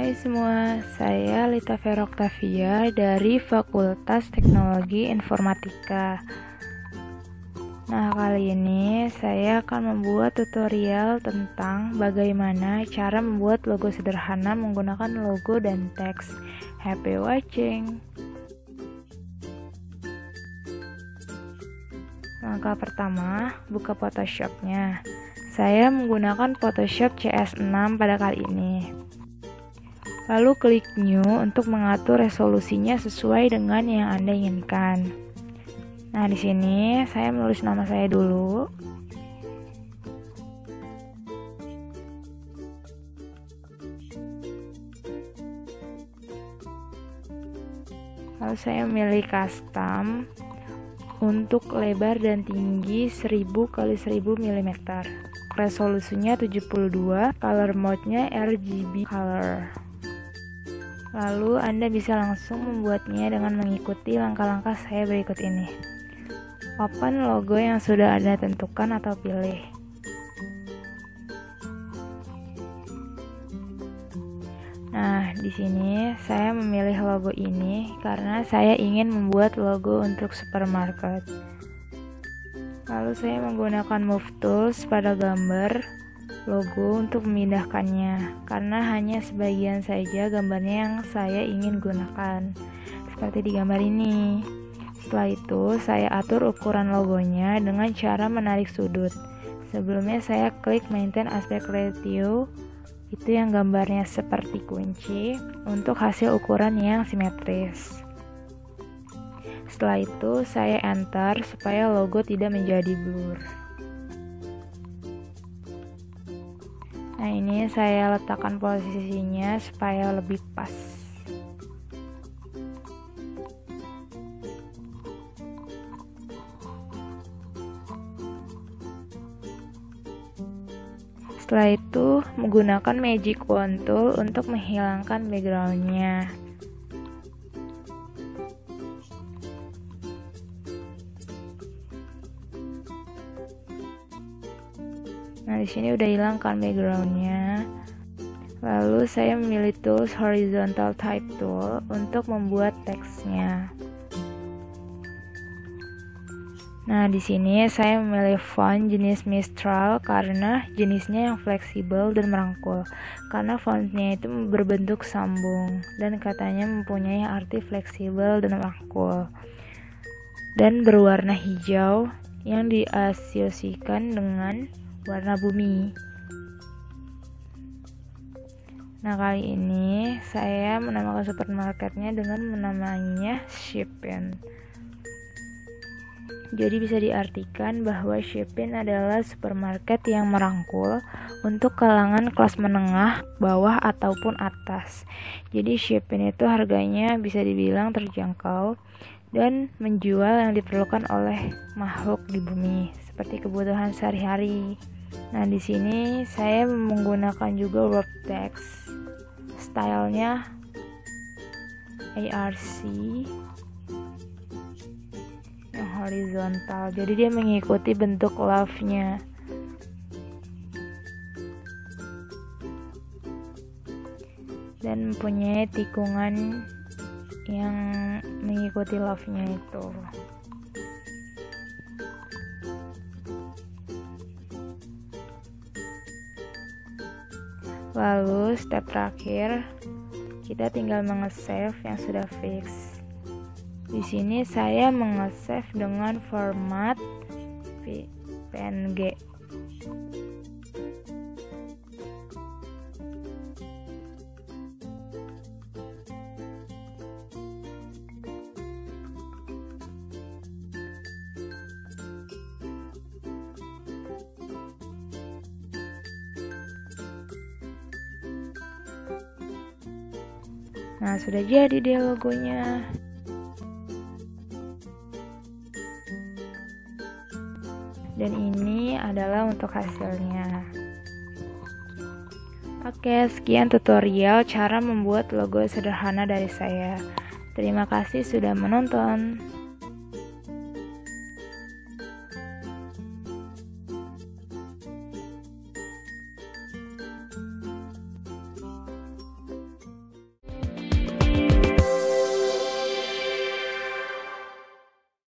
Hai semua, saya Lita Vera Octavia dari Fakultas Teknologi Informatika. Nah, kali ini saya akan membuat tutorial tentang bagaimana cara membuat logo sederhana menggunakan logo dan teks. Happy watching! Langkah pertama, buka Photoshop-nya. Saya menggunakan Photoshop CS6 pada kali ini. Lalu klik New untuk mengatur resolusinya sesuai dengan yang Anda inginkan. Nah, di sini saya menulis nama saya dulu. Lalu saya memilih custom untuk lebar dan tinggi 1000 x 1000 mm. Resolusinya 72, color mode-nya RGB color. Lalu Anda bisa langsung membuatnya dengan mengikuti langkah-langkah saya berikut ini. Open logo yang sudah Anda tentukan atau pilih. Nah, di sini saya memilih logo ini karena saya ingin membuat logo untuk supermarket. Lalu saya menggunakan Move Tools pada gambar logo untuk memindahkannya, karena hanya sebagian saja gambarnya yang saya ingin gunakan, seperti di gambar ini. Setelah itu, saya atur ukuran logonya dengan cara menarik sudut. Sebelumnya saya klik Maintain Aspect Ratio, itu yang gambarnya seperti kunci, untuk hasil ukuran yang simetris. Setelah itu, saya enter supaya logo tidak menjadi blur. Nah, ini saya letakkan posisinya supaya lebih pas. Setelah itu, menggunakan Magic Wand Tool untuk menghilangkan background-nya. Nah, di sini udah hilang kan background-nya. Lalu saya memilih tools Horizontal Type Tool untuk membuat teksnya. Nah, di sini saya memilih font jenis Mistral karena jenisnya yang fleksibel dan merangkul. Karena fontnya itu berbentuk sambung dan katanya mempunyai arti fleksibel dan merangkul. Dan berwarna hijau yang diasosiasikan dengan warna bumi. Nah, kali ini saya menamakan supermarketnya dengan menamainya Shippin. Jadi bisa diartikan bahwa Shippin adalah supermarket yang merangkul untuk kalangan kelas menengah, bawah ataupun atas. Jadi Shippin itu harganya bisa dibilang terjangkau dan menjual yang diperlukan oleh makhluk di bumi seperti kebutuhan sehari-hari. Nah, di sini saya menggunakan juga wrap text, stylenya ARC yang horizontal. Jadi dia mengikuti bentuk love-nya. Dan mempunyai tikungan yang mengikuti love-nya itu. Lalu step terakhir, kita tinggal menge-save yang sudah fix. Di sini saya menge-save dengan format PNG. Nah, sudah jadi deh logonya. Dan ini adalah untuk hasilnya. Oke, sekian tutorial cara membuat logo sederhana dari saya. Terima kasih sudah menonton.